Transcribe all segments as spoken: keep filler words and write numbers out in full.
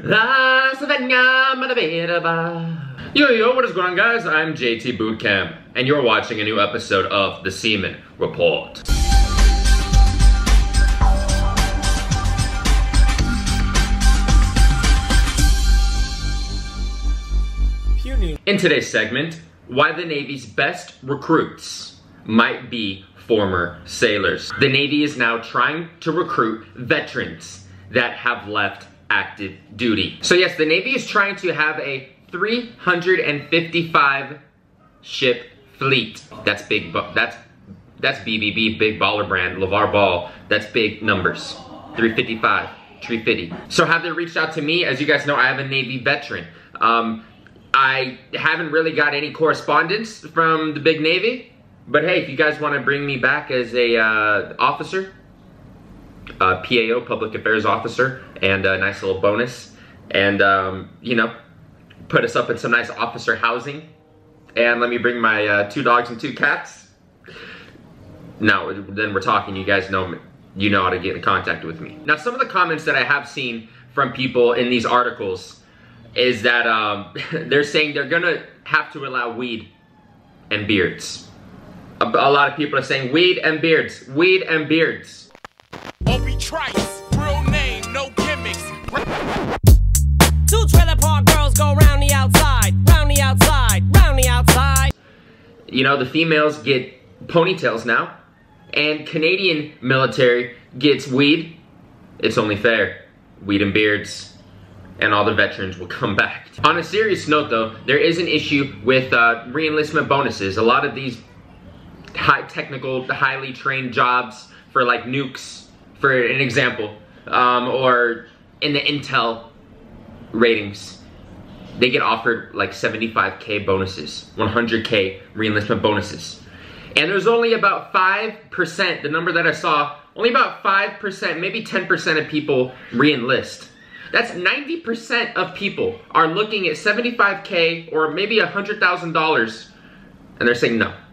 Yo, yo, what is going on, guys? I'm J T Bootcamp, and you're watching a new episode of the SEAMAN Report. In today's segment, why the Navy's best recruits might be former sailors. The Navy is now trying to recruit veterans that have left active duty. So yes, the Navy is trying to have a three hundred fifty-five ship fleet. That's big, that's that's B B B, big baller brand, LeVar Ball. That's big numbers. three fifty-five, three fifty. So have they reached out to me? As you guys know, I have a Navy veteran. Um, I haven't really got any correspondence from the big Navy, but hey, if you guys want to bring me back as a uh, officer, uh, P A O, Public Affairs Officer, and a nice little bonus, and um, you know, put us up in some nice officer housing, and let me bring my uh, two dogs and two cats. Now, then we're talking. You guys know me. You know how to get in contact with me. Now, some of the comments that I have seen from people in these articles is that um, they're saying they're gonna have to allow weed and beards. A, a lot of people are saying weed and beards, weed and beards. Obi Trice, real name, no gimmicks. Two trailer park girls go round the outside, round the outside, round the outside. You know, the females get ponytails now, and Canadian military gets weed. It's only fair, weed and beards. And all the veterans will come back. On a serious note though, there is an issue with uh, re-enlistment bonuses. A lot of these high technical, highly trained jobs for like nukes, for an example, um, or in the intel ratings, they get offered like seventy-five K bonuses, one hundred K re-enlistment bonuses. And there's only about five percent, the number that I saw, only about five percent, maybe ten percent of people re-enlist. That's ninety percent of people are looking at seventy-five K or maybe one hundred thousand dollars, and they're saying, no,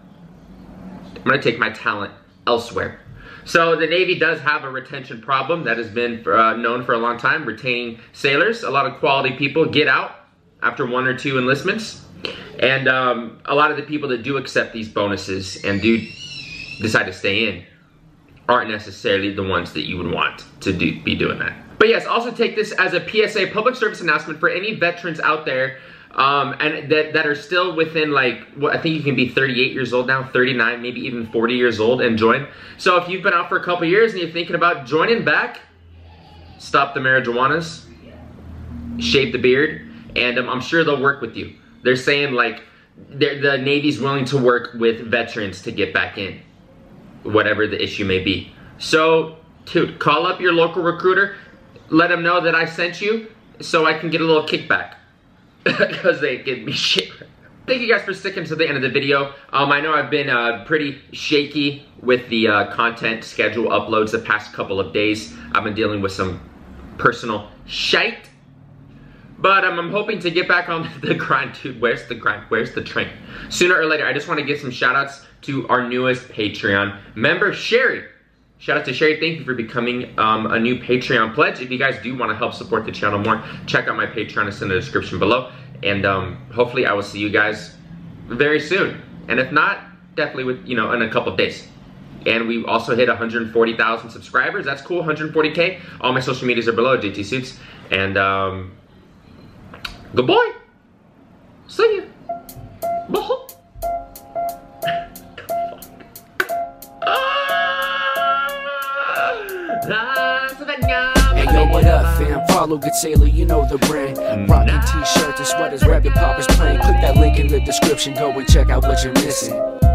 I'm gonna take my talent elsewhere. So the Navy does have a retention problem that has been uh, known for a long time, retaining sailors. A lot of quality people get out after one or two enlistments. And um, a lot of the people that do accept these bonuses and do decide to stay in aren't necessarily the ones that you would want to do, be doing that. But yes, also take this as a P S A, public service announcement for any veterans out there um, and that, that are still within like, well, I think you can be thirty-eight years old now, thirty-nine, maybe even forty years old and join. So if you've been out for a couple years and you're thinking about joining back, stop the marijuanas, shave the beard, and um, I'm sure they'll work with you. They're saying like, they're, the Navy's willing to work with veterans to get back in, whatever the issue may be. So, dude, call up your local recruiter. Let them know that I sent you so I can get a little kickback because they give me shit. Thank you guys for sticking to the end of the video. Um, I know I've been uh, pretty shaky with the uh, content schedule uploads the past couple of days. I've been dealing with some personal shite. But um, I'm hoping to get back on the grind, dude. Where's the grind? Where's the train? Sooner or later, I just want to give some shout outs to our newest Patreon member, Sheri. Shout out to Sheri, thank you for becoming um, a new Patreon pledge. If you guys do want to help support the channel more, check out my Patreon, it's in the description below. And um, hopefully I will see you guys very soon. And if not, definitely with, you know, in a couple of days. And we also hit one hundred forty thousand subscribers, that's cool, one hundred forty K. All my social medias are below, JTsuits. And um, good boy, see ya. Bye. Hey yo, what up fam? Follow Good Sailor, you know the brand. Rockin' t-shirts and sweaters, rapping poppers playing. Click that link in the description, go and check out what you're missing.